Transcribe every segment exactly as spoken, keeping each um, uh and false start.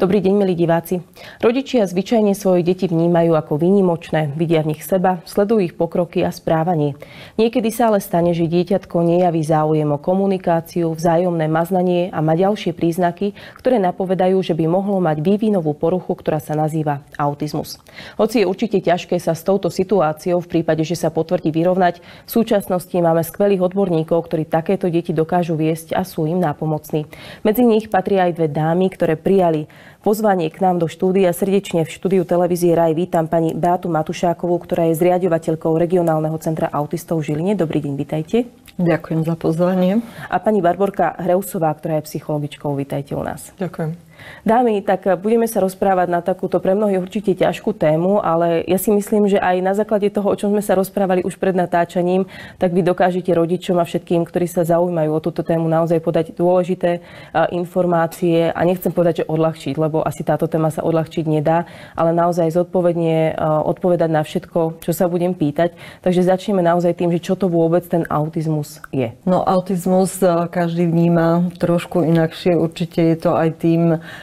Dobrý deň, milí diváci. Rodičia zvyčajne svoje deti vnímajú ako výnimočné, vidia v nich seba, sledujú ich pokroky a správanie. Niekedy sa ale stane, že dieťatko nejaví záujem o komunikáciu, vzájomné maznanie a má ďalšie príznaky, ktoré napovedajú, že by mohlo mať vývinovú poruchu, ktorá sa nazýva autizmus. Hoci je určite ťažké sa s touto situáciou v prípade, že sa potvrdí, vyrovnať, v súčasnosti máme skvelých odborníkov, ktorí takéto deti dokážu viesť a sú im nápomocní. Medzi nich patria aj dve dámy, ktoré prijali pozvanie k nám do štúdia. Srdečne v štúdiu televízie Raj vítam pani Beatu Matušákovú, ktorá je zriaďovateľkou regionálneho centra autistov v Žiline. Dobrý deň, vitajte. Ďakujem za pozvanie. A pani Barborka Hreusová, ktorá je psychologičkou. Vitajte u nás. Ďakujem. Dámy, tak budeme sa rozprávať na takúto pre mnohých určite ťažkú tému, ale ja si myslím, že aj na základe toho, o čom sme sa rozprávali už pred natáčaním, tak vy dokážete rodičom a všetkým, ktorí sa zaujímajú o túto tému, naozaj podať dôležité informácie a nechcem povedať, že odľahčiť, lebo asi táto téma sa odľahčiť nedá, ale naozaj zodpovedne odpovedať na všetko, čo sa budem pýtať. Takže začneme naozaj tým, že čo to vôbec ten autizmus je. No, autizmus každý vníma trošku inakšie. Určite je to aj tým,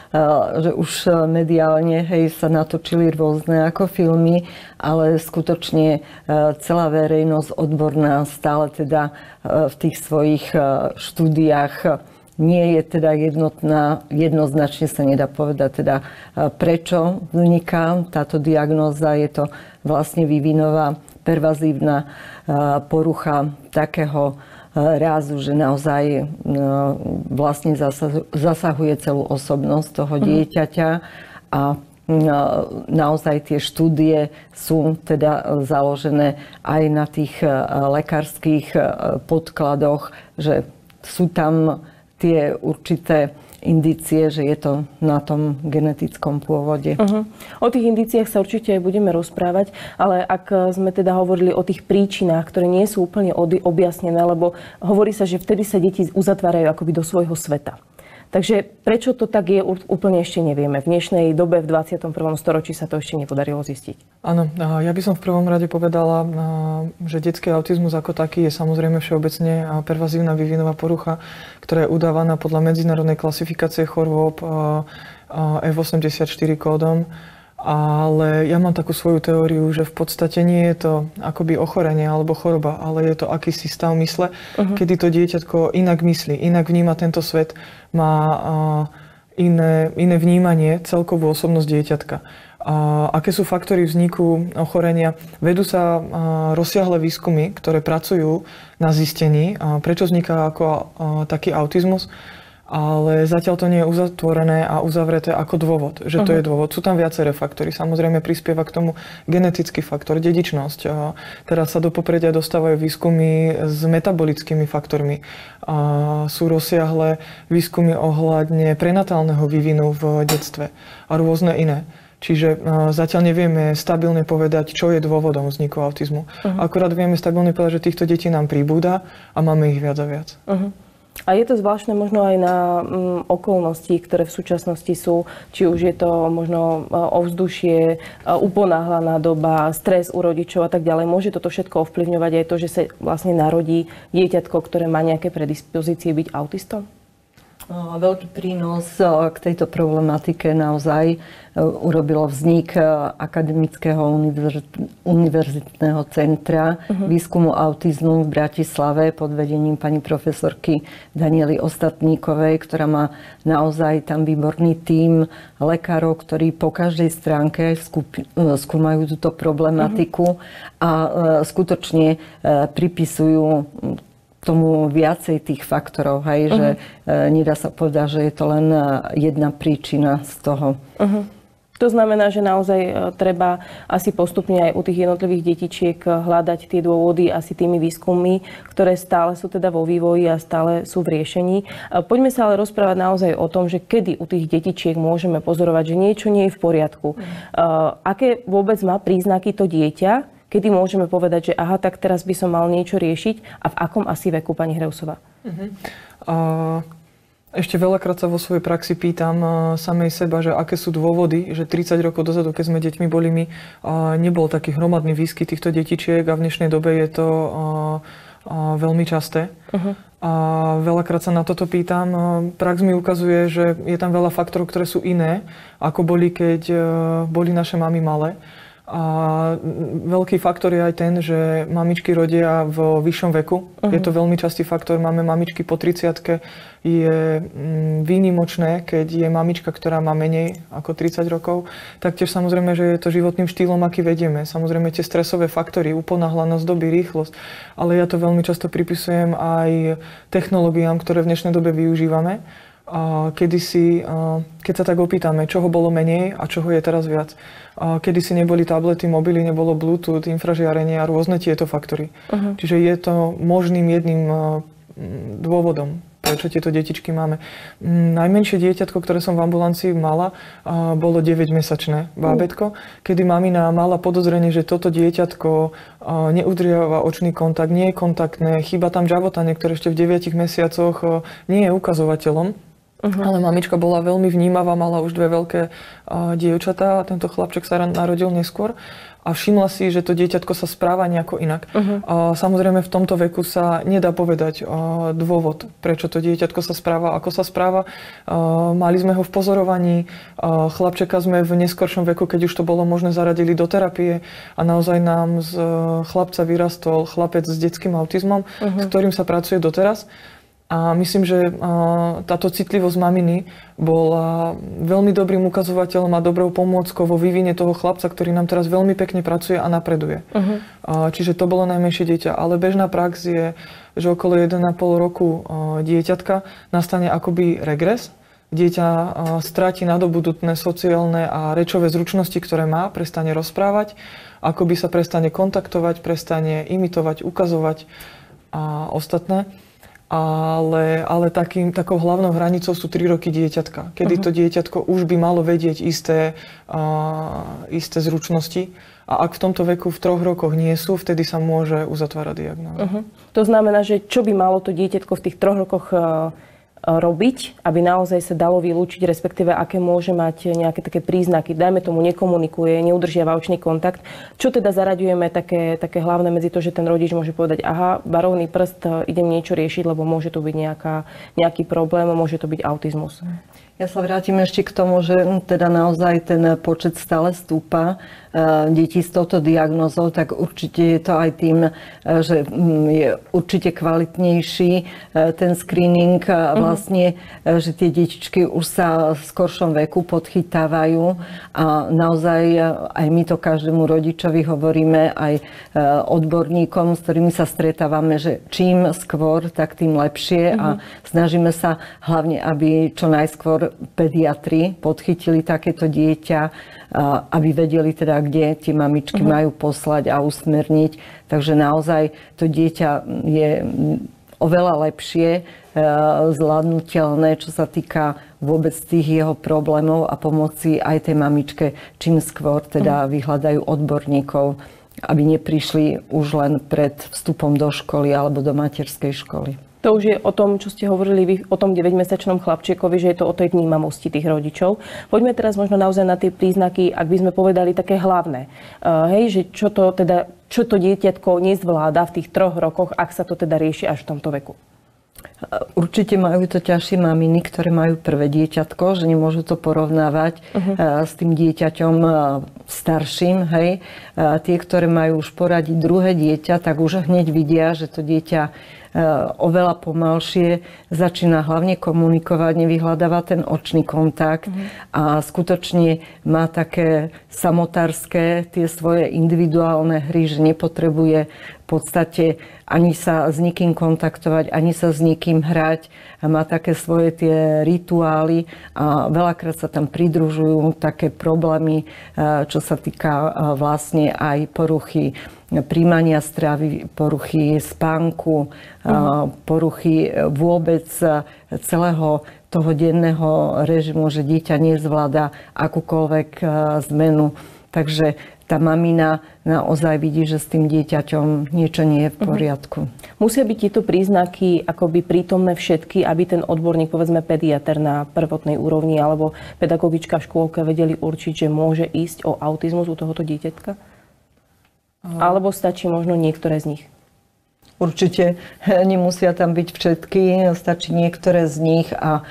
že už mediálne hej, sa natočili rôzne ako filmy, ale skutočne celá verejnosť odborná stále teda v tých svojich štúdiách nie je teda jednotná, jednoznačne sa nedá povedať teda prečo vzniká táto diagnóza. Je to vlastne vývinová pervazívna porucha takého rázu, že naozaj vlastne zasahuje celú osobnosť toho dieťaťa a naozaj tie štúdie sú teda založené aj na tých lekárskych podkladoch, že sú tam tie určité indície, že je to na tom genetickom pôvode. Uh-huh. O tých indíciách sa určite aj budeme rozprávať, ale ak sme teda hovorili o tých príčinách, ktoré nie sú úplne objasnené, lebo hovorí sa, že vtedy sa deti uzatvárajú akoby do svojho sveta. Takže prečo to tak je, úplne ešte nevieme. V dnešnej dobe, v dvadsiatom prvom storočí sa to ešte nepodarilo zistiť. Áno, ja by som v prvom rade povedala, že detský autizmus ako taký je samozrejme všeobecne pervazívna vývinová porucha, ktorá je udávaná podľa medzinárodnej klasifikácie chorôb F osemdesiatštyri kódom. Ale ja mám takú svoju teóriu, že v podstate nie je to akoby ochorenie alebo choroba, ale je to akýsi stav mysle, uh-huh. kedy to dieťatko inak myslí, inak vníma tento svet, má uh, iné, iné vnímanie, celkovú osobnosť dieťatka. A aké sú faktory vzniku ochorenia? Vedú sa uh, rozsiahle výskumy, ktoré pracujú na zistení, uh, prečo vzniká ako uh, taký autizmus. Ale zatiaľ to nie je uzatvorené a uzavreté ako dôvod, že to uh-huh. je dôvod. Sú tam viaceré faktory. Samozrejme prispieva k tomu genetický faktor, dedičnosť. A teraz sa do popredia dostávajú výskumy s metabolickými faktormi. A sú rozsiahle výskumy ohľadne prenatálneho vývinu v detstve a rôzne iné. Čiže zatiaľ nevieme stabilne povedať, čo je dôvodom vzniku autizmu. Uh-huh. Akurát vieme stabilne povedať, že týchto detí nám pribúda a máme ich viac a viac. Uh-huh. A je to zvláštne možno aj na um, okolnosti, ktoré v súčasnosti sú, či už je to možno uh, ovzdušie, uh, uponáhlaná doba, stres u rodičov a tak ďalej. Môže toto všetko ovplyvňovať aj to, že sa vlastne narodí dieťatko, ktoré má nejaké predispozície byť autistom? Veľký prínos k tejto problematike naozaj urobilo vznik Akademického univerzitného centra uh-huh. výskumu autizmu v Bratislave pod vedením pani profesorky Daniely Ostatníkovej, ktorá má naozaj tam výborný tím lekárov, ktorí po každej stránke skúmajú túto problematiku uh-huh. a skutočne pripisujú tomu viacej tých faktorov, hej, uh-huh. že e, nedá sa povedať, že je to len jedna príčina z toho. Uh-huh. To znamená, že naozaj e, treba asi postupne aj u tých jednotlivých detičiek hľadať tie dôvody asi tými výskummi, ktoré stále sú teda vo vývoji a stále sú v riešení. E, poďme sa ale rozprávať naozaj o tom, že kedy u tých detičiek môžeme pozorovať, že niečo nie je v poriadku. Uh-huh. E, aké vôbec má príznaky to dieťa, kedy môžeme povedať, že aha, tak teraz by som mal niečo riešiť a v akom asi veku, pani Hreusová? Uh-huh. Uh, ešte veľakrát sa vo svojej praxi pýtam uh, samej seba, že aké sú dôvody, že tridsať rokov dozadu, keď sme deťmi boli my, uh, nebol taký hromadný výskyt týchto detičiek a v dnešnej dobe je to uh, a veľmi časté. Uh-huh. A veľakrát sa na toto pýtam. Prax mi ukazuje, že je tam veľa faktorov, ktoré sú iné, ako boli, keď boli naše mamy malé. A veľký faktor je aj ten, že mamičky rodia v vyššom veku. Uh-huh. Je to veľmi častý faktor. Máme mamičky po tridsiatke. Je výnimočné, keď je mamička, ktorá má menej ako tridsať rokov. Taktiež samozrejme, že je to životným štýlom, aký vedieme. Samozrejme tie stresové faktory, uponáhlanosť doby, rýchlosť. Ale ja to veľmi často pripisujem aj technológiám, ktoré v dnešnej dobe využívame. A kedysi, keď sa tak opýtame, čoho bolo menej a čoho je teraz viac. A kedysi neboli tablety, mobily, nebolo Bluetooth, infražiarenie a rôzne tieto faktory. Uh-huh. Čiže je to možným jedným dôvodom, prečo tieto detičky máme. Najmenšie dieťatko, ktoré som v ambulancii mala, bolo deväťmesačné bábätko, kedy mamina mala podozrenie, že toto dieťatko neudržiava očný kontakt, nie je kontaktné, chýba tam žavotanie, ktoré ešte v deviatich mesiacoch nie je ukazovateľom. Uh-huh. Ale mamička bola veľmi vnímavá, mala už dve veľké uh, dievčatá, tento chlapček sa narodil neskôr a všimla si, že to dieťatko sa správa nejako inak. Uh-huh. Uh, samozrejme v tomto veku sa nedá povedať uh, dôvod, prečo to dieťatko sa správa, ako sa správa. Uh, mali sme ho v pozorovaní, uh, chlapčeka sme v neskoršom veku, keď už to bolo možné, zaradili do terapie a naozaj nám z uh, chlapca vyrastol chlapec s detským autizmom, uh-huh. s ktorým sa pracuje doteraz. A myslím, že táto citlivosť maminy bola veľmi dobrým ukazovateľom a dobrou pomôckou vo vývine toho chlapca, ktorý nám teraz veľmi pekne pracuje a napreduje. Uh-huh. Čiže to bolo najmenšie dieťa. Ale bežná prax je, že okolo jeden a pol roku dieťatka nastane akoby regres. Dieťa stráti nadobudnutné sociálne a rečové zručnosti, ktoré má, prestane rozprávať, akoby sa prestane kontaktovať, prestane imitovať, ukazovať a ostatné. Ale, ale takým, takou hlavnou hranicou sú tri roky dieťatka, kedy uh-huh. to dieťatko už by malo vedieť isté, uh, isté zručnosti. A ak v tomto veku v troch rokoch nie sú, vtedy sa môže uzatvárať diagnóza. Uh-huh. To znamená, že čo by malo to dieťatko v tých troch rokoch uh, robiť, aby naozaj sa dalo vylúčiť, respektíve aké môže mať nejaké také príznaky. Dajme tomu, nekomunikuje, neudržiava očný kontakt. Čo teda zaraďujeme také, také hlavné medzi to, že ten rodič môže povedať, aha, barovný prst, idem niečo riešiť, lebo môže to byť nejaká, nejaký problém, môže to byť autizmus. Ja sa vrátim ešte k tomu, že teda naozaj ten počet stále stúpa detí s touto diagnózou, tak určite je to aj tým, že je určite kvalitnejší ten screening a vlastne, že tie detičky už sa v skoršom veku podchytávajú a naozaj aj my to každému rodičovi hovoríme, aj odborníkom, s ktorými sa stretávame, že čím skôr, tak tým lepšie a snažíme sa hlavne, aby čo najskôr pediatri podchytili takéto dieťa, aby vedeli teda, kde tie mamičky uh-huh. majú poslať a usmerniť. Takže naozaj to dieťa je oveľa lepšie zvládnutelné, čo sa týka vôbec tých jeho problémov a pomoci aj tej mamičke, čím skôr teda vyhľadajú odborníkov, aby neprišli už len pred vstupom do školy alebo do materskej školy. To už je o tom, čo ste hovorili vy, o tom deväťmesačnom chlapčekovi, že je to o tej vnímavosti tých rodičov. Poďme teraz možno naozaj na tie príznaky, ak by sme povedali také hlavné. Uh, hej, že čo to teda, čo to dieťatko nezvláda v tých troch rokoch, ak sa to teda rieši až v tomto veku? Určite majú to ťažšie maminy, ktoré majú prvé dieťatko, že nemôžu to porovnávať uh-huh. s tým dieťaťom starším. Hej. Tie, ktoré majú už poradiť druhé dieťa, tak už hneď vidia, že to dieťa oveľa pomalšie začína hlavne komunikovať, nevyhľadáva ten očný kontakt uh-huh. a skutočne má také samotárske tie svoje individuálne hry, že nepotrebuje v podstate ani sa s nikým kontaktovať, ani sa s nikým hrať. A má také svoje tie rituály a veľakrát sa tam pridružujú také problémy, čo sa týka vlastne aj poruchy príjmania stravy, poruchy spánku, uh-huh. poruchy vôbec celého toho denného režimu, že dieťa nezvláda akúkoľvek zmenu. Takže tá mamina naozaj vidí, že s tým dieťaťom niečo nie je v poriadku. Uh-huh. Musia byť tieto príznaky akoby prítomné všetky, aby ten odborník, povedzme pediater na prvotnej úrovni alebo pedagogička v škôlke vedeli určiť, že môže ísť o autizmus u tohoto dieťatka? Alebo stačí možno niektoré z nich? určite nemusia tam byť všetky, stačí niektoré z nich a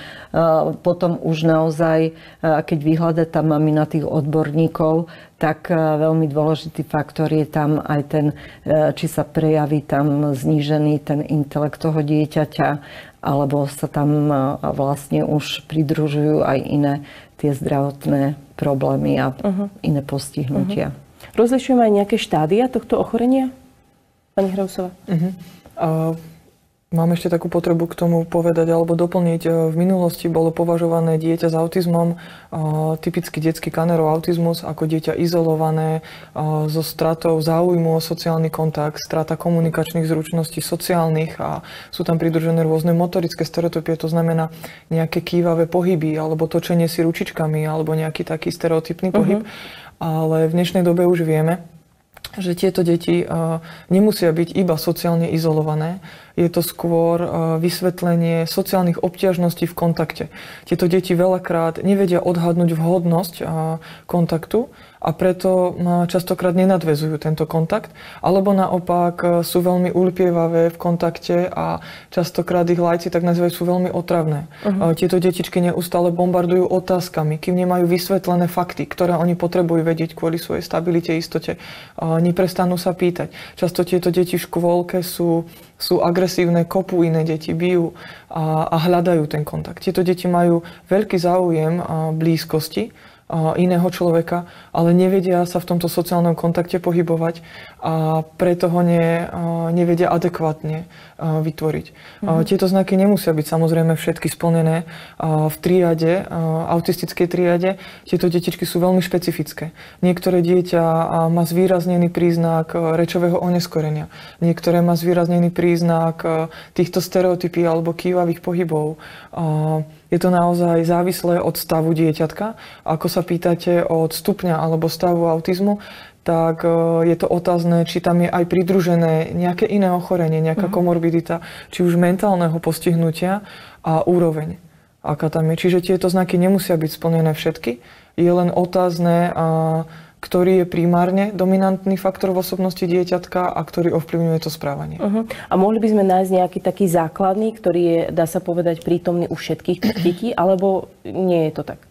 potom už naozaj, keď vyhľada tá mamina tých odborníkov, tak veľmi dôležitý faktor je tam aj ten, či sa prejaví tam znížený ten intelekt toho dieťaťa, alebo sa tam vlastne už pridružujú aj iné tie zdravotné problémy a uh-huh. iné postihnutia. Uh-huh. Rozlišujeme aj nejaké štádia tohto ochorenia? Pani Hrausová? Uh-huh. Uh... Mám ešte takú potrebu k tomu povedať alebo doplniť. V minulosti bolo považované dieťa s autizmom, typický detský Kannerov autizmus, ako dieťa izolované, so stratou záujmu o sociálny kontakt, strata komunikačných zručností sociálnych a sú tam pridružené rôzne motorické stereotypie, to znamená nejaké kývavé pohyby alebo točenie si ručičkami alebo nejaký taký stereotypný pohyb. Uh-huh. Ale v dnešnej dobe už vieme, že tieto deti nemusia byť iba sociálne izolované. Je to skôr vysvetlenie sociálnych obťažností v kontakte. Tieto deti veľakrát nevedia odhadnúť vhodnosť kontaktu a preto častokrát nenadväzujú tento kontakt, alebo naopak sú veľmi ulpievavé v kontakte a častokrát ich laici tak nazývajú sú veľmi otravné. Uh-huh. Tieto detičky neustále bombardujú otázkami, kým nemajú vysvetlené fakty, ktoré oni potrebujú vedieť kvôli svojej stabilite, istote. Neprestanú sa pýtať. Často tieto deti v škôlke sú, sú agresívne, kopú iné deti, bijú a, a hľadajú ten kontakt. Tieto deti majú veľký záujem blízkosti iného človeka, ale nevedia sa v tomto sociálnom kontakte pohybovať a preto ho ne, nevedia adekvátne vytvoriť. Mm-hmm. Tieto znaky nemusia byť samozrejme všetky splnené v triade, autistickej triade. Tieto detičky sú veľmi špecifické. Niektoré dieťa má zvýraznený príznak rečového oneskorenia. Niektoré má zvýraznený príznak týchto stereotypí alebo kývavých pohybov. Je to naozaj závislé od stavu dieťatka. Ako sa pýtate od stupňa alebo stavu autizmu, tak je to otázne, či tam je aj pridružené nejaké iné ochorenie, nejaká uh-huh. komorbidita, či už mentálneho postihnutia a úroveň, aká tam je. Čiže tieto znaky nemusia byť splnené všetky. Je len otázne, ktorý je primárne dominantný faktor v osobnosti dieťatka a ktorý ovplyvňuje to správanie. Uh-huh. A mohli by sme nájsť nejaký taký základný, ktorý je, dá sa povedať, prítomný u všetkých detí, alebo nie je to tak?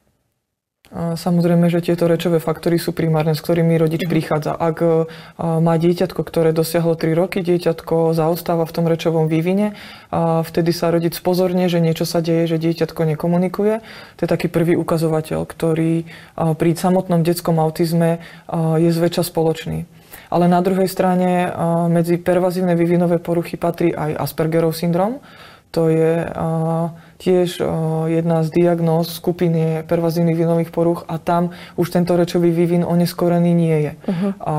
Samozrejme, že tieto rečové faktory sú primárne, s ktorými rodič prichádza. Ak má dieťatko, ktoré dosiahlo tri roky, dieťatko zaostáva v tom rečovom vývine, vtedy sa rodič spozornie, že niečo sa deje, že dieťatko nekomunikuje. To je taký prvý ukazovateľ, ktorý pri samotnom detskom autizme je zväčša spoločný. Ale na druhej strane medzi pervazívne vývinové poruchy patrí aj Aspergerov syndrom. To je uh, tiež uh, jedna z diagnóz skupiny pervazívnych vývinových poruch a tam už tento rečový vývin oneskorený nie je. Uh-huh. A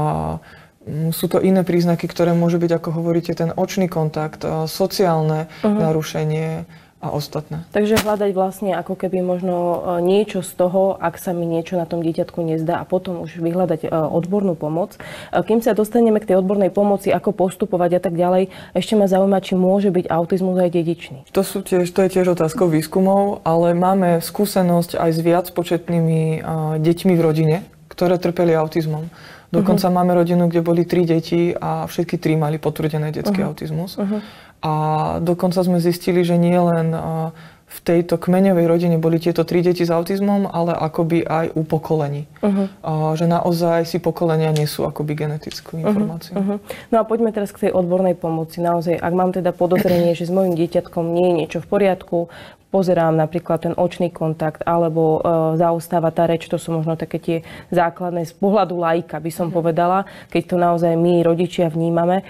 um, sú to iné príznaky, ktoré môžu byť, ako hovoríte, ten očný kontakt, uh, sociálne uh-huh. narušenie a ostatné. Takže hľadať vlastne ako keby možno niečo z toho, ak sa mi niečo na tom dieťatku nezdá a potom už vyhľadať odbornú pomoc. Kým sa dostaneme k tej odbornej pomoci, ako postupovať a tak ďalej, ešte ma zaujíma, či môže byť autizmus aj dedičný. To, sú tiež, to je tiež otázkou výskumov, ale máme skúsenosť aj s viac početnými deťmi v rodine, ktoré trpeli autizmom. Dokonca uh-huh. máme rodinu, kde boli tri deti a všetky tri mali potvrdené detský uh-huh. autizmus. Uh-huh. A dokonca sme zistili, že nie len v tejto kmeňovej rodine boli tieto tri deti s autizmom, ale akoby aj u pokolení. Uh-huh. A že naozaj si pokolenia nesú akoby genetickú informáciu. Uh-huh. No a poďme teraz k tej odbornej pomoci. Naozaj, ak mám teda podozrenie, že s mojím dieťatkom nie je niečo v poriadku, pozerám napríklad ten očný kontakt alebo e, zaostáva tá reč, to sú možno také tie základné z pohľadu laika, by som povedala, keď to naozaj my, rodičia, vnímame. E,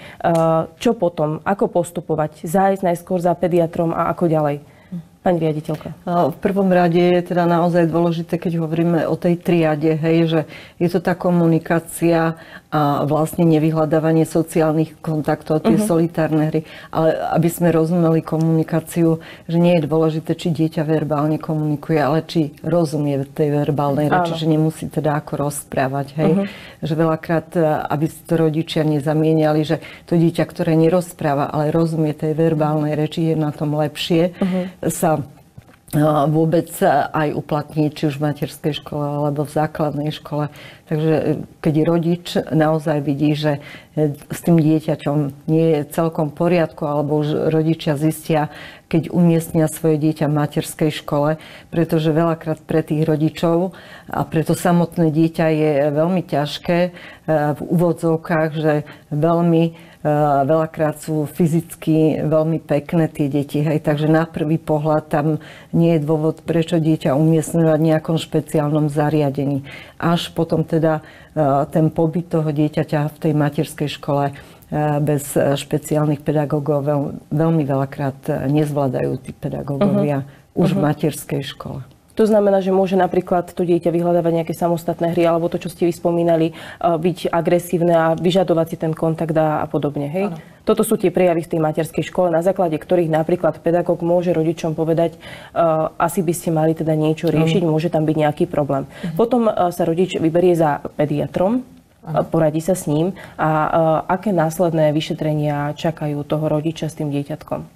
čo potom? Ako postupovať? Zájsť najskôr za pediatrom a ako ďalej? Pani riaditeľka. V prvom rade je teda naozaj dôležité, keď hovoríme o tej triade, hej, že je to tá komunikácia a vlastne nevyhľadávanie sociálnych kontaktov, tie uh-huh. solitárne hry, ale aby sme rozumeli komunikáciu, že nie je dôležité, či dieťa verbálne komunikuje, ale či rozumie tej verbálnej reči, že nemusí teda ako rozprávať, hej. Uh-huh. Že veľakrát, aby to rodičia nezamieniali, že to dieťa, ktoré nerozpráva, ale rozumie tej verbálnej reči, je na tom lepšie, uh-huh. sa vôbec aj uplatniť, či už v materskej škole alebo v základnej škole. Takže keď rodič naozaj vidí, že s tým dieťaťom nie je celkom v poriadku, alebo už rodičia zistia, keď umiestnia svoje dieťa v materskej škole, pretože veľakrát pre tých rodičov a pre to samotné dieťa je veľmi ťažké v úvodzovkách, že veľmi veľakrát sú fyzicky veľmi pekné tie deti. Hej. Takže na prvý pohľad tam nie je dôvod, prečo dieťa umiestňovať v nejakom špeciálnom zariadení. Až potom teda ten pobyt toho dieťaťa v tej materskej škole bez špeciálnych pedagógov veľmi veľakrát nezvládajú tí pedagógovia uh-huh. už uh-huh. v materskej škole. To znamená, že môže napríklad to dieťa vyhľadávať nejaké samostatné hry, alebo to, čo ste vy spomínali, byť agresívne a vyžadovať si ten kontakt a, a podobne. Hej? Toto sú tie prejavy v tej materskej škole, na základe ktorých napríklad pedagóg môže rodičom povedať, uh, asi by ste mali teda niečo riešiť, môže tam byť nejaký problém. Uh-huh. Potom uh, sa rodič vyberie za pediatrom, uh, poradí sa s ním a uh, aké následné vyšetrenia čakajú toho rodiča s tým dieťatkom?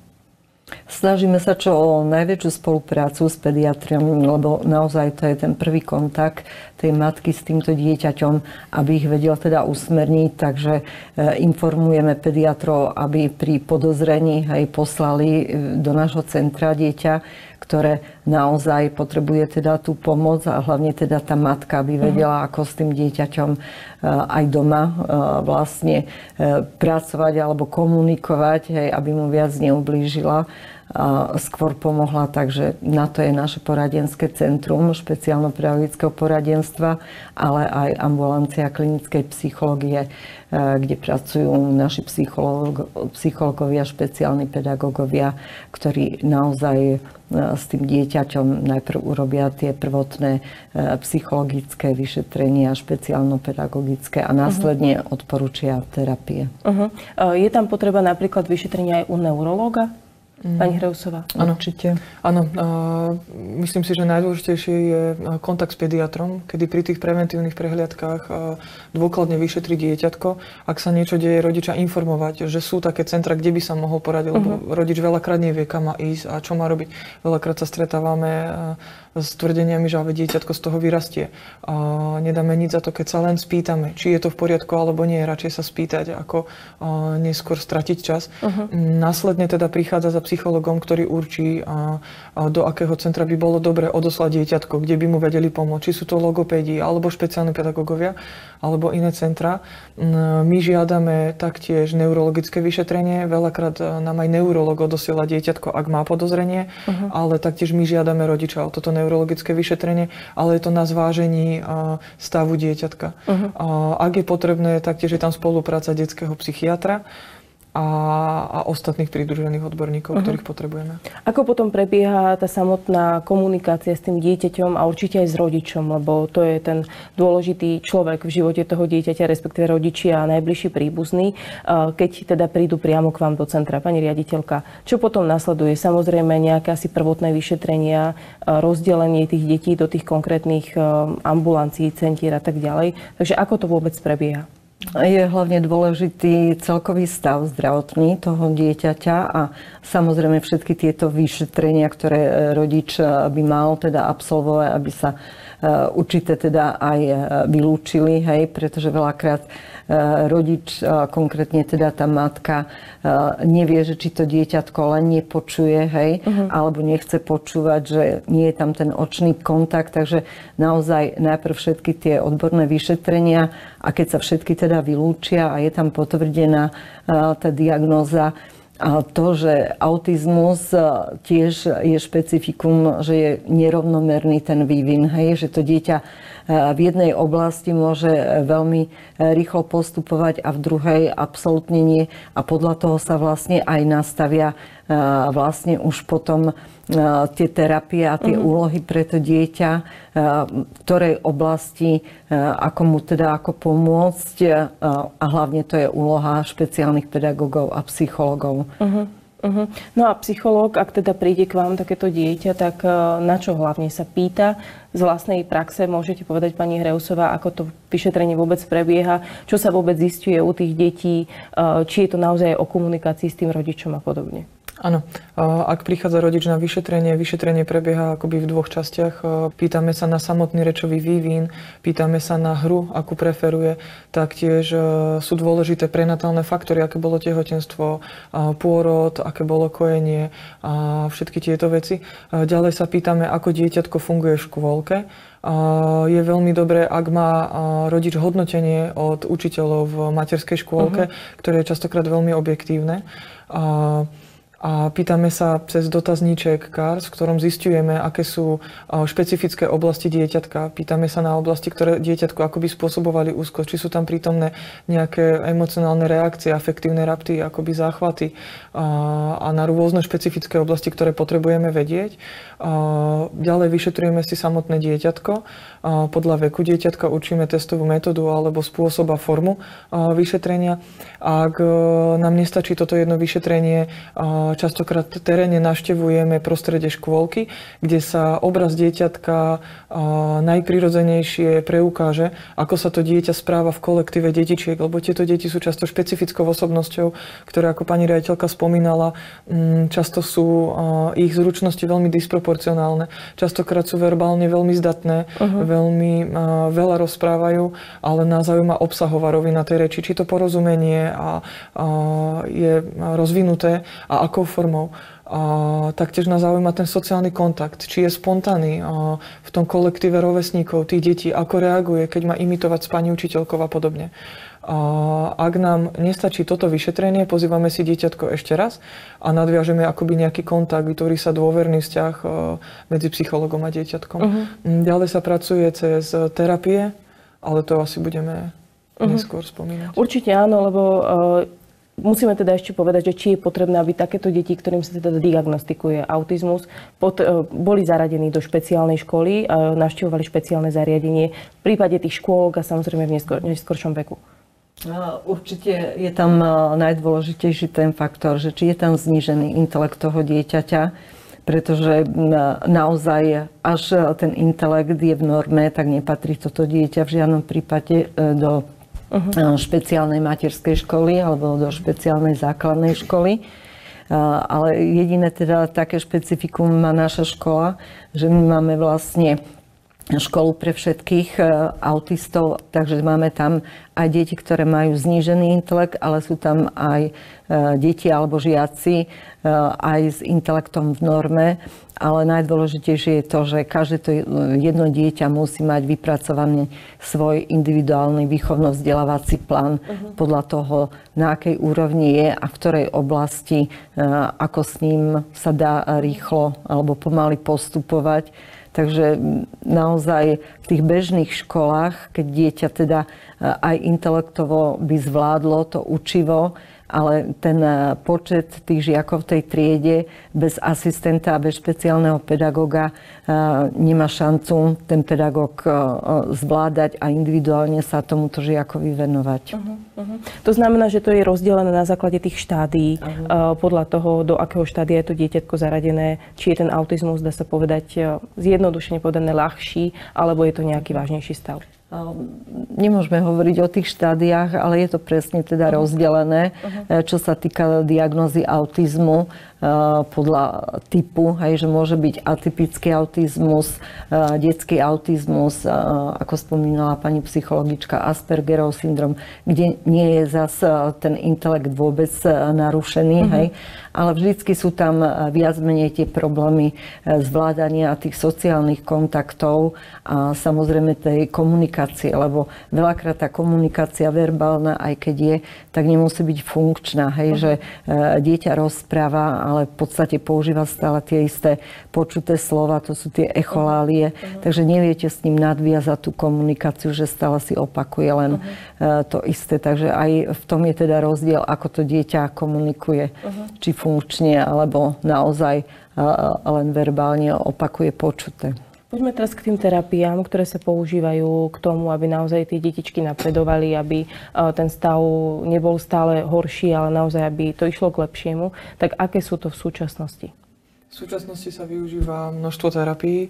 Snažíme sa čo o najväčšiu spoluprácu s pediatriom, lebo naozaj to je ten prvý kontakt tej matky s týmto dieťaťom, aby ich vedel teda usmerniť. Takže informujeme pediatrov, aby pri podozrení aj poslali do nášho centra dieťa, ktoré naozaj potrebuje teda tú pomoc a hlavne teda tá matka, aby vedela, ako s tým dieťaťom aj doma vlastne pracovať alebo komunikovať, hej, aby mu viac neublížila. Skôr pomohla, takže na to je naše poradenské centrum špeciálno-pedagogického poradenstva, ale aj ambulancia klinickej psychológie, kde pracujú naši psychológ, psychológovia, špeciálni pedagógovia, ktorí naozaj s tým dieťaťom najprv urobia tie prvotné psychologické vyšetrenia, špeciálno-pedagogické a následne uh-huh. odporúčia terapie. Uh-huh. Je tam potreba napríklad vyšetrenia aj u neurológa? Pani Hreusová. Áno, určite. Áno, myslím si, že najdôležitejšie je kontakt s pediatrom, kedy pri tých preventívnych prehliadkách dôkladne vyšetrí dieťatko. Ak sa niečo deje, rodiča informovať, že sú také centra, kde by sa mohol poradiť, lebo uh-huh. rodič veľakrát nevie, kam má ísť a čo má robiť. Veľakrát sa stretávame s tvrdeniami, že dieťatko z toho vyrastie. A nedáme nič za to, keď sa len spýtame, či je to v poriadku alebo nie. Radšej sa spýtať, ako neskôr stratiť čas. Uh-huh. Následne teda prichádza za psychologom, ktorý určí, a, a do akého centra by bolo dobre odoslať dieťatko, kde by mu vedeli pomôcť. Či sú to logopédi, alebo špeciálni pedagógovia, alebo iné centra. My žiadame taktiež neurologické vyšetrenie. Veľakrát nám aj neurolog odosiela dieťatko, ak má podozrenie, uh-huh. ale taktiež my žiadame rodiča o toto neurologické vyšetrenie, ale je to na zvážení stavu dieťatka. Uh-huh. Ak je potrebné, taktiež je tam spolupráca detského psychiatra a, a ostatných pridružených odborníkov, uh-huh. ktorých potrebujeme. Ako potom prebieha tá samotná komunikácia s tým dieťaťom a určite aj s rodičom, lebo to je ten dôležitý človek v živote toho dieťaťa, respektíve rodičia a najbližší príbuzný, keď teda prídu priamo k vám do centra. Pani riaditeľka, čo potom nasleduje? Samozrejme nejaké asi prvotné vyšetrenia, rozdelenie tých detí do tých konkrétnych ambulancií, centier a tak ďalej. Takže ako to vôbec prebieha? Je hlavne dôležitý celkový stav zdravotný toho dieťaťa a samozrejme všetky tieto vyšetrenia, ktoré rodič by mal teda absolvovať, aby sa určite teda aj vylúčili, hej, pretože veľakrát rodič, konkrétne teda tá matka, nevie, že či to dieťatko len nepočuje, hej, uh-huh. alebo nechce počúvať, že nie je tam ten očný kontakt, takže naozaj najprv všetky tie odborné vyšetrenia a keď sa všetky teda vylúčia a je tam potvrdená tá diagnóza, a to, že autizmus tiež je špecifikum, že je nerovnomerný ten vývin, hej, že to dieťa v jednej oblasti môže veľmi rýchlo postupovať a v druhej absolútne nie. A podľa toho sa vlastne aj nastavia vlastne už potom tie terapie a tie uh-huh. úlohy pre to dieťa, v ktorej oblasti, ako mu teda ako pomôcť a hlavne to je úloha špeciálnych pedagógov a psychológov. Uh-huh. Uh-huh. No a psychológ, ak teda príde k vám takéto dieťa, tak na čo hlavne sa pýta? Z vlastnej praxe môžete povedať, pani Hreusová, ako to vyšetrenie vôbec prebieha, čo sa vôbec zisťuje u tých detí, či je to naozaj o komunikácii s tým rodičom a podobne? Áno. Ak prichádza rodič na vyšetrenie, vyšetrenie prebieha akoby v dvoch častiach. Pýtame sa na samotný rečový vývin, pýtame sa na hru, akú preferuje. Taktiež sú dôležité prenatálne faktory, aké bolo tehotenstvo, pôrod, aké bolo kojenie a všetky tieto veci. Ďalej sa pýtame, ako dieťatko funguje v škôlke. Je veľmi dobré, ak má rodič hodnotenie od učiteľov v materskej škôlke, uh-huh. ktoré je častokrát veľmi objektívne. A A pýtame sa cez dotazníček ká á er es, v ktorom zisťujeme, aké sú špecifické oblasti dieťatka. Pýtame sa na oblasti, ktoré dieťatku akoby spôsobovali úzkosť, či sú tam prítomné nejaké emocionálne reakcie, afektívne rapty, akoby záchvaty a, a na rôzne špecifické oblasti, ktoré potrebujeme vedieť. A ďalej vyšetrujeme si samotné dieťatko. A podľa veku dieťatka učíme testovú metódu alebo spôsob a formu a, vyšetrenia. Ak nám nestačí toto jedno vyšetrenie, a, častokrát v teréne navštevujeme prostredie škôlky, kde sa obraz dieťatka najprirodzenejšie preukáže, ako sa to dieťa správa v kolektíve detičiek, lebo tieto deti sú často špecifickou osobnosťou, ktoré, ako pani riaditeľka spomínala, často sú ich zručnosti veľmi disproporcionálne. Častokrát sú verbálne veľmi zdatné, uh-huh. veľmi veľa rozprávajú, ale nás zaujíma obsahová rovina tej reči, či to porozumenie a, a je rozvinuté a ako formou. A taktiež nás zaujíma ten sociálny kontakt, či je spontánny a v tom kolektíve rovesníkov, tých detí, ako reaguje, keď má imitovať s pani učiteľkou a podobne. A ak nám nestačí toto vyšetrenie, pozývame si dieťatko ešte raz a nadviažeme akoby nejaký kontakt, vytvorí sa dôverný vzťah medzi psychologom a dieťatkom. Uh-huh. Ďalej sa pracuje cez terapie, ale to asi budeme uh-huh. neskôr spomínať. Určite áno, lebo uh... musíme teda ešte povedať, že či je potrebné, aby takéto deti, ktorým sa teda diagnostikuje autizmus, pod, boli zaradení do špeciálnej školy, navštevovali špeciálne zariadenie v prípade tých škôl a samozrejme v neskôr, neskôršom veku. Určite je tam najdôležitejší ten faktor, že či je tam znížený intelekt toho dieťaťa, pretože naozaj až ten intelekt je v norme, tak nepatrí toto dieťa v žiadnom prípade do Uh-huh. špeciálnej materskej školy alebo do špeciálnej základnej školy. Ale jediné teda také špecifikum má naša škola, že my máme vlastne školu pre všetkých autistov, takže máme tam aj deti, ktoré majú znížený intelekt, ale sú tam aj deti alebo žiaci aj s intelektom v norme. Ale najdôležitejšie je to, že každé to jedno dieťa musí mať vypracovaný svoj individuálny výchovno-vzdelávací plán uh-huh. podľa toho, na akej úrovni je a v ktorej oblasti, ako s ním sa dá rýchlo alebo pomaly postupovať. Takže naozaj v tých bežných školách, keď dieťa teda aj intelektovo by zvládlo to učivo, ale ten počet tých žiakov v tej triede bez asistenta a bez špeciálneho pedagóga nemá šancu ten pedagóg zvládať a individuálne sa tomuto žiakovi venovať. Uh-huh, uh-huh. To znamená, že to je rozdelené na základe tých štádií, uh-huh. podľa toho, do akého štádia je to dieťatko zaradené, či je ten autizmus, dá sa povedať, zjednodušene povedané ľahší, alebo je to nejaký vážnejší stav. Nemôžeme hovoriť o tých štádiách, ale je to presne teda rozdelené, uh-huh. čo sa týka diagnózy autizmu podľa typu, hej, že môže byť atypický autizmus, detský autizmus, ako spomínala pani psychologička, Aspergerov syndrom, kde nie je zase ten intelekt vôbec narušený, uh-huh. hej, ale vždycky sú tam viac menej tie problémy zvládania tých sociálnych kontaktov a samozrejme tej komunikácie, lebo veľakrát tá komunikácia verbálna, aj keď je, tak nemusí byť funkčná, hej, uh-huh. že dieťa rozpráva, ale v podstate používa stále tie isté počuté slova, to sú tie echolálie, uh-huh. takže neviete s ním nadviazať tú komunikáciu, že stále si opakuje len uh-huh. to isté. Takže aj v tom je teda rozdiel, ako to dieťa komunikuje, uh-huh. či funkčne, alebo naozaj len verbálne opakuje počuté. Poďme teraz k tým terapiám, ktoré sa používajú k tomu, aby naozaj tie detičky napredovali, aby ten stav nebol stále horší, ale naozaj, aby to išlo k lepšiemu. Tak aké sú to v súčasnosti? V súčasnosti sa využíva množstvo terapií.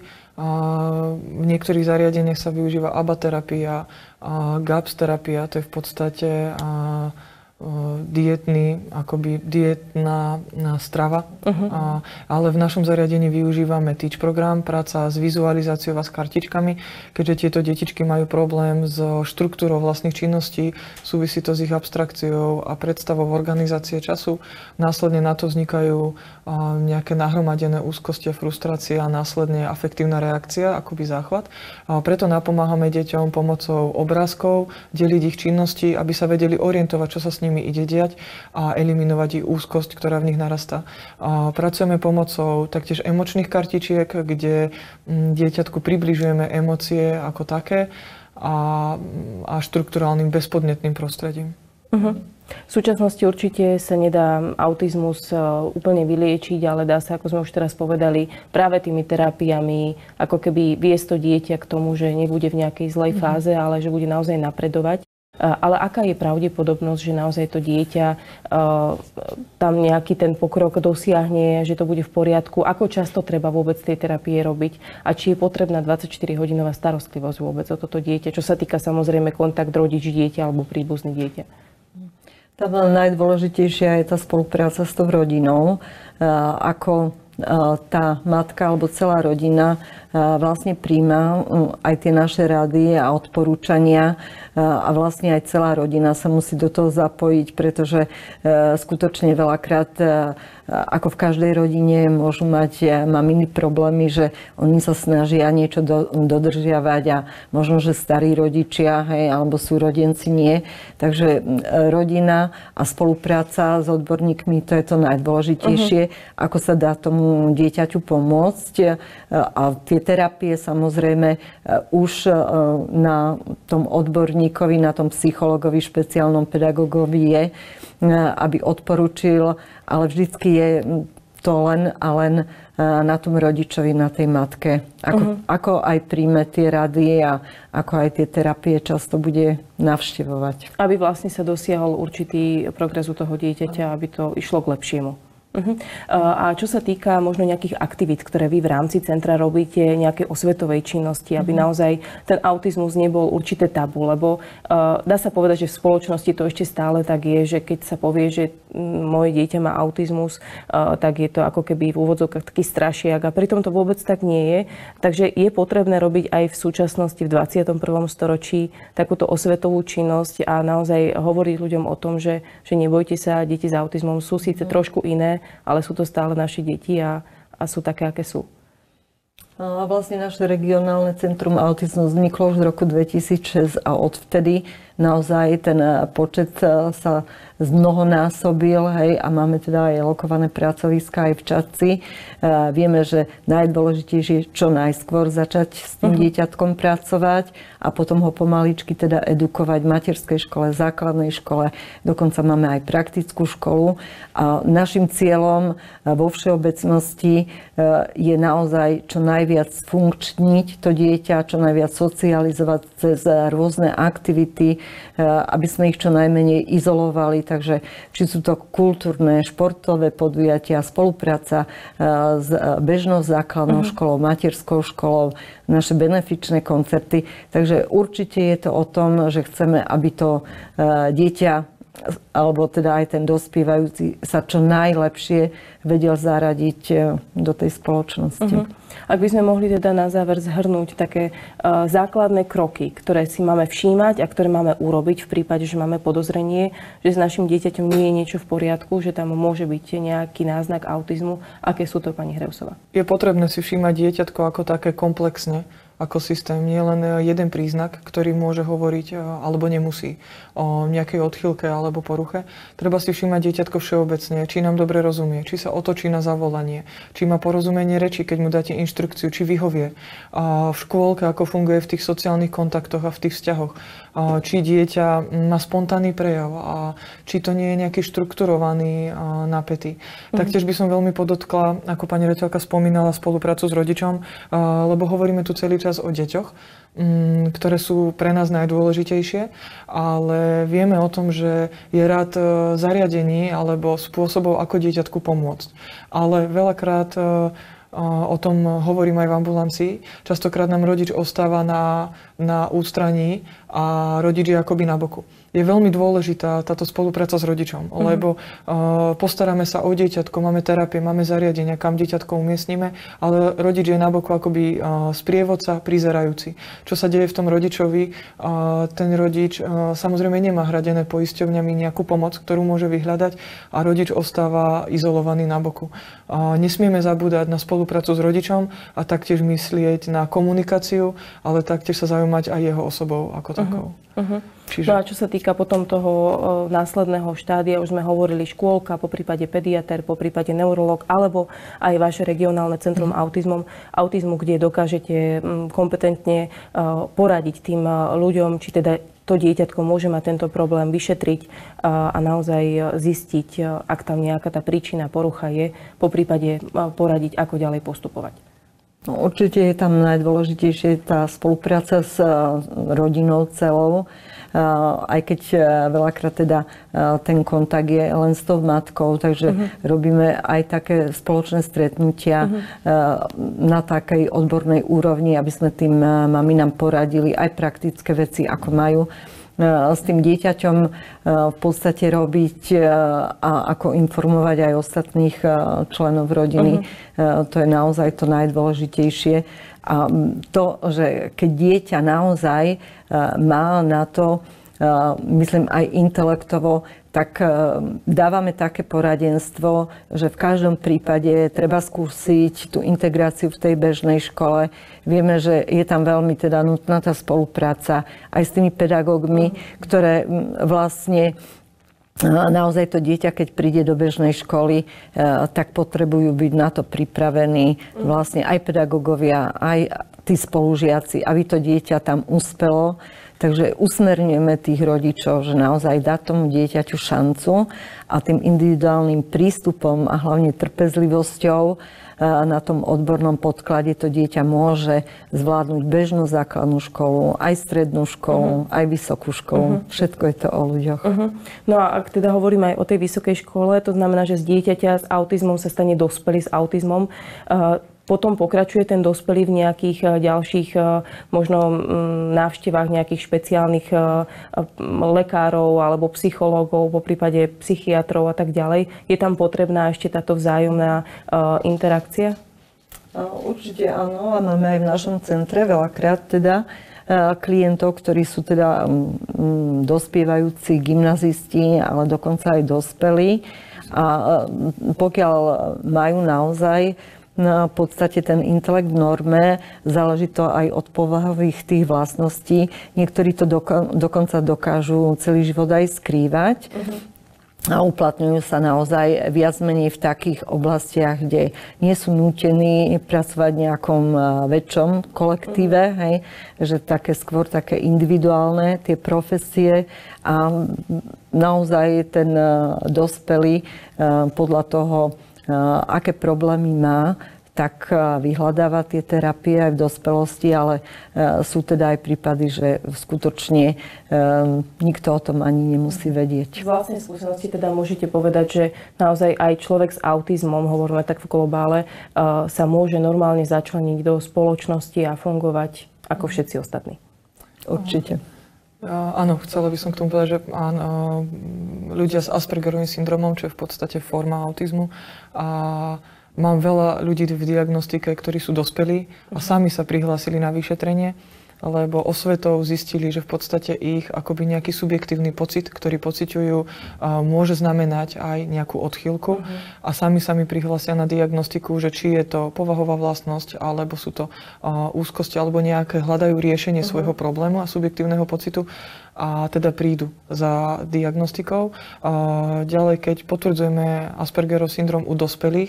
V niektorých zariadeniach sa využíva á bé á terapia, gé á pé es terapia, to je v podstate dietný, akoby dietná strava, uh-huh. a, ale v našom zariadení využívame Teach program, práca s vizualizáciou a s kartičkami, keďže tieto detičky majú problém so štruktúrou vlastných činností, súvisí to s ich abstrakciou a predstavou organizácie času. Následne na to vznikajú a, nejaké nahromadené úzkosti a frustrácie a následne afektívna reakcia, akoby záchvat. A preto napomáhame deťom pomocou obrázkov, deliť ich činnosti, aby sa vedeli orientovať, čo sa s nimi ide diať a eliminovať ich úzkosť, ktorá v nich narastá. A pracujeme pomocou taktiež emočných kartičiek, kde dieťatku približujeme emócie ako také a, a štrukturálnym bezpodnetným prostredím. Uh-huh. V súčasnosti určite sa nedá autizmus úplne vyliečiť, ale dá sa, ako sme už teraz povedali, práve tými terapiami, ako keby viesť to dieťa k tomu, že nebude v nejakej zlej uh-huh. fáze, ale že bude naozaj napredovať. Ale aká je pravdepodobnosť, že naozaj to dieťa uh, tam nejaký ten pokrok dosiahne, že to bude v poriadku? Ako často treba vôbec tie terapie robiť? A či je potrebná dvadsaťštyrihodinová starostlivosť vôbec o toto dieťa? Čo sa týka samozrejme kontakt rodič-dieťa alebo príbuzný dieťa. Tam najdôležitejšia je tá spolupráca s tou rodinou. Uh, ako tá matka alebo celá rodina vlastne príjma aj tie naše rady a odporúčania a vlastne aj celá rodina sa musí do toho zapojiť, pretože skutočne veľakrát, ako v každej rodine, môžu mať maminy problémy, že oni sa snažia niečo do, dodržiavať a možno, že starí rodičia, hej, alebo súrodenci nie. Takže rodina a spolupráca s odborníkmi, to je to najdôležitejšie, uh-huh. ako sa dá tomu dieťaťu pomôcť. A tie terapie samozrejme už na tom odborníkovi, na tom psychologovi, špeciálnom pedagógovi je, aby odporučil, ale vždycky je to len a len na tom rodičovi, na tej matke. Ako, uh-huh. ako aj príjme tie rady a ako aj tie terapie často bude navštevovať. Aby vlastne sa dosiahol určitý progres u toho dieťaťa, aby to išlo k lepšiemu. Uh-huh. A čo sa týka možno nejakých aktivít, ktoré vy v rámci centra robíte, nejaké osvetovej činnosti, aby uh-huh. naozaj ten autizmus nebol určité tabu, lebo uh, dá sa povedať, že v spoločnosti to ešte stále tak je, že keď sa povie, že moje dieťa má autizmus, uh, tak je to ako keby v úvodzovkách taký strašiak a pritom to vôbec tak nie je. Takže je potrebné robiť aj v súčasnosti v dvadsiatom prvom storočí takúto osvetovú činnosť a naozaj hovoriť ľuďom o tom, že, že nebojte sa, deti s autizmom sú síce uh-huh. trošku iné, ale sú to stále naše deti a, a sú také, aké sú. A vlastne naše regionálne centrum autizmu vzniklo už v roku dvetisícšesť a odvtedy naozaj ten počet sa zmnohonásobil, hej, a máme teda aj lokované pracoviská aj v Čadci. Uh, vieme, že najdôležitejšie čo najskôr začať s tým uh-huh. dieťatkom pracovať a potom ho pomaličky teda edukovať v materskej škole, v základnej škole. Dokonca máme aj praktickú školu. A našim cieľom vo všeobecnosti uh, je naozaj čo najviac funkčniť to dieťa, čo najviac socializovať cez rôzne aktivity, aby sme ich čo najmenej izolovali. Takže či sú to kultúrne, športové podujatia, spolupráca s bežnou základnou uh-huh. školou, materskou školou, naše benefičné koncerty. Takže určite je to o tom, že chceme, aby to dieťa alebo teda aj ten dospievajúci sa čo najlepšie vedel zaradiť do tej spoločnosti. Uh-huh. Ak by sme mohli teda na záver zhrnúť také uh, základné kroky, ktoré si máme všímať a ktoré máme urobiť v prípade, že máme podozrenie, že s našim dieťaťom nie je niečo v poriadku, že tam môže byť nejaký náznak autizmu. Aké sú to, pani Hreusová? Je potrebné si všímať dieťatko ako také komplexne, ako systém. Nie len jeden príznak, ktorý môže hovoriť alebo nemusí o nejakej odchýlke alebo poruche. Treba si všímať dieťatko všeobecne, či nám dobre rozumie, či sa otočí na zavolanie, či má porozumenie reči, keď mu dáte inštrukciu, či vyhovie. A v škôlke, ako funguje v tých sociálnych kontaktoch a v tých vzťahoch. A či dieťa má spontánny prejav a či to nie je nejaký štrukturovaný a napätý. Mm. Taktiež by som veľmi podotkla, ako pani riaditeľka spomínala, spoluprácu s rodičom, lebo hovoríme tu celý čas o deťoch, ktoré sú pre nás najdôležitejšie, ale vieme o tom, že je rád zariadení alebo spôsobov, ako dieťatku pomôcť. Ale veľakrát o tom hovorím aj v ambulancii. Častokrát nám rodič ostáva na, na ústraní a rodič je akoby na boku. Je veľmi dôležitá táto spolupráca s rodičom, mm-hmm. lebo uh, postaráme sa o dieťatko, máme terapie, máme zariadenia, kam dieťatko umiestnime, ale rodič je na boku akoby uh, sprievodca, prizerajúci. Čo sa deje v tom rodičovi? Uh, ten rodič uh, samozrejme nemá hradené poisťovňami nejakú pomoc, ktorú môže vyhľadať a rodič ostáva izolovaný na boku. Uh, nesmieme zabúdať na spoluprácu s rodičom a taktiež myslieť na komunikáciu, ale taktiež sa zaujímať aj jeho osobou ako takou. Uh-huh. Čiže... No a čo sa týka potom toho o, následného štádia, už sme hovorili škôlka, po prípade pediatér, po prípade neurolog, alebo aj vaše regionálne centrum uh-huh. autizmom, autizmu, kde dokážete m, kompetentne o, poradiť tým o, ľuďom, či teda to dieťatko môže mať tento problém vyšetriť a, a naozaj zistiť, o, ak tam nejaká tá príčina, porucha je, po prípade o, poradiť, ako ďalej postupovať. No, určite je tam najdôležitejšie tá spolupráca s rodinou celou, aj keď veľakrát teda ten kontakt je len s tou matkou, takže uh-huh. robíme aj také spoločné stretnutia uh-huh. na takej odbornej úrovni, aby sme tým maminám poradili aj praktické veci, ako majú s tým dieťaťom v podstate robiť a ako informovať aj ostatných členov rodiny. Uh-huh. To je naozaj to najdôležitejšie. A to, že keď dieťa naozaj má na to, myslím aj intelektovo, tak dávame také poradenstvo, že v každom prípade treba skúsiť tú integráciu v tej bežnej škole. Vieme, že je tam veľmi teda nutná tá spolupráca aj s tými pedagógmi, ktoré vlastne naozaj to dieťa, keď príde do bežnej školy, tak potrebujú byť na to pripravení vlastne aj pedagógovia, aj tí spolužiaci, aby to dieťa tam uspelo. Takže usmerňujeme tých rodičov, že naozaj dá tomu dieťaťu šancu a tým individuálnym prístupom a hlavne trpezlivosťou na tom odbornom podklade to dieťa môže zvládnuť bežnú základnú školu, aj strednú školu, uh-huh. aj vysokú školu. Uh-huh. Všetko je to o ľuďoch. Uh-huh. No a ak teda hovorím aj o tej vysokej škole, to znamená, že z dieťaťa s autizmom sa stane dospelý s autizmom. Potom pokračuje ten dospelý v nejakých ďalších možno návštevách nejakých špeciálnych lekárov alebo psychológov, po prípade psychiatrov a tak ďalej. Je tam potrebná ešte táto vzájomná interakcia? Určite áno, a máme aj v našom centre veľakrát teda klientov, ktorí sú teda dospievajúci gymnazisti, ale dokonca aj dospelí. A pokiaľ majú naozaj v podstate ten intelekt v norme, záleží to aj od povahových tých vlastností. Niektorí to doko- dokonca dokážu celý život aj skrývať. Uh-huh. A uplatňujú sa naozaj viac menej v takých oblastiach, kde nie sú nútení pracovať v nejakom väčšom kolektíve, uh-huh. hej, že také skôr také individuálne tie profesie a naozaj ten dospelý podľa toho, aké problémy má, tak vyhľadáva tie terapie aj v dospelosti, ale sú teda aj prípady, že skutočne nikto o tom ani nemusí vedieť. Z vlastnej skúsenosti teda môžete povedať, že naozaj aj človek s autizmom, hovoríme tak v globále, sa môže normálne začleniť do spoločnosti a fungovať ako všetci ostatní. Určite. Áno, chcela by som k tomu povedať, že áno, ľudia s Aspergerovým syndromom, čo je v podstate forma autizmu, a mám veľa ľudí v diagnostike, ktorí sú dospelí a sami sa prihlásili na vyšetrenie, lebo osvetou zistili, že v podstate ich akoby nejaký subjektívny pocit, ktorý pociťujú, môže znamenať aj nejakú odchýlku. Uh-huh. A sami sa mi prihlásia na diagnostiku, že či je to povahová vlastnosť, alebo sú to úzkosti, alebo nejaké hľadajú riešenie uh-huh. svojho problému a subjektívneho pocitu. A teda prídu za diagnostikou. A ďalej, keď potvrdzujeme Aspergerov syndrom u dospelých,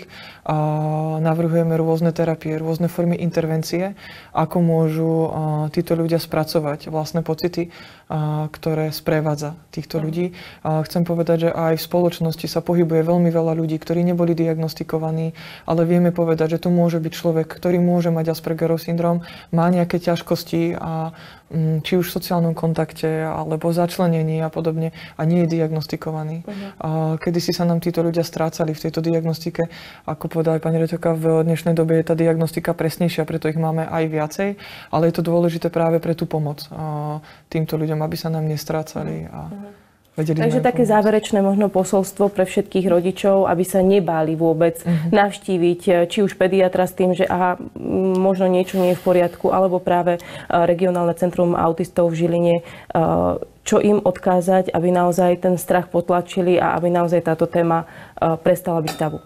a navrhujeme rôzne terapie, rôzne formy intervencie, ako môžu títo ľudia spracovať vlastné pocity, ktoré sprevádza týchto ľudí. A chcem povedať, že aj v spoločnosti sa pohybuje veľmi veľa ľudí, ktorí neboli diagnostikovaní, ale vieme povedať, že tu môže byť človek, ktorý môže mať Aspergerov syndrom, má nejaké ťažkosti a či už v sociálnom kontakte, alebo začlenení a podobne, a nie je diagnostikovaný. Uh-huh. Kedy si sa nám títo ľudia strácali v tejto diagnostike, ako povedala aj pani redaktorka, v dnešnej dobe je tá diagnostika presnejšia, preto ich máme aj viacej, ale je to dôležité práve pre tú pomoc týmto ľuďom, aby sa nám nestrácali. A vedeli Takže také pomôcť. Záverečné možno posolstvo pre všetkých rodičov, aby sa nebáli vôbec uh-huh. navštíviť či už pediatra s tým, že aha, možno niečo nie je v poriadku, alebo práve regionálne centrum autistov v Žiline, čo im odkázať, aby naozaj ten strach potlačili a aby naozaj táto téma prestala byť tabu.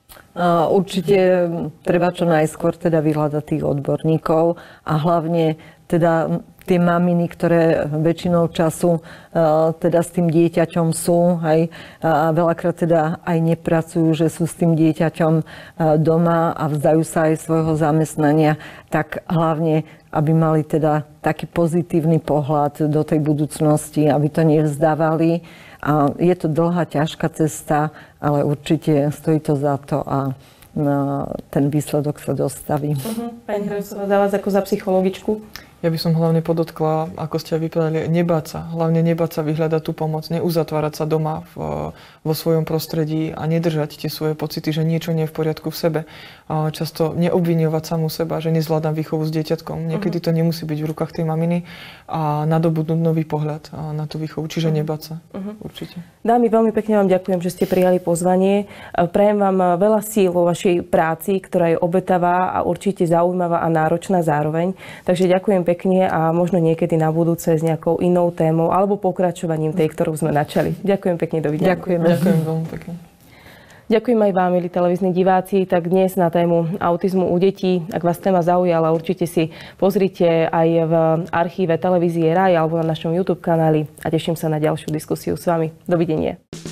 Určite treba čo najskôr teda vyhľadať tých odborníkov a hlavne teda tie maminy, ktoré väčšinou času uh, teda s tým dieťaťom sú, hej, a veľakrát teda aj nepracujú, že sú s tým dieťaťom uh, doma a vzdajú sa aj svojho zamestnania, tak hlavne, aby mali teda taký pozitívny pohľad do tej budúcnosti, aby to nevzdávali. A je to dlhá, ťažká cesta, ale určite stojí to za to a no, ten výsledok sa dostaví. Uh-huh. Pani Hrabcová, za vás ako za psychologičku? Ja by som hlavne podotkla, ako ste aj vypovedali, nebáť sa. Hlavne nebáť sa vyhľadať tú pomoc, neuzatvárať sa doma v, vo svojom prostredí a nedržať tie svoje pocity, že niečo nie je v poriadku v sebe. A často neobviňovať samú seba, že nezvládam výchovu s dieťatkom. Niekedy to nemusí byť v rukách tej maminy a nadobudnúť nový pohľad na tú výchovu. Čiže nebáť sa. Uh-huh. Určite. Dámy, veľmi pekne vám ďakujem, že ste prijali pozvanie. Prajem vám veľa síl vo vašej práci, ktorá je obetavá a určite zaujímavá a náročná zároveň. Takže ďakujem pekne a možno niekedy na budúce s nejakou inou témou alebo pokračovaním tej, ktorú sme načali. Ďakujem pekne, dovidenia. Ďakujem. Ďakujem veľmi pekne. Ďakujem aj vám, milí televízni diváci. Tak dnes na tému autizmu u detí. Ak vás téma zaujala, určite si pozrite aj v archíve televízie Raj alebo na našom YouTube kanáli a teším sa na ďalšiu diskusiu s vami. Dovidenia.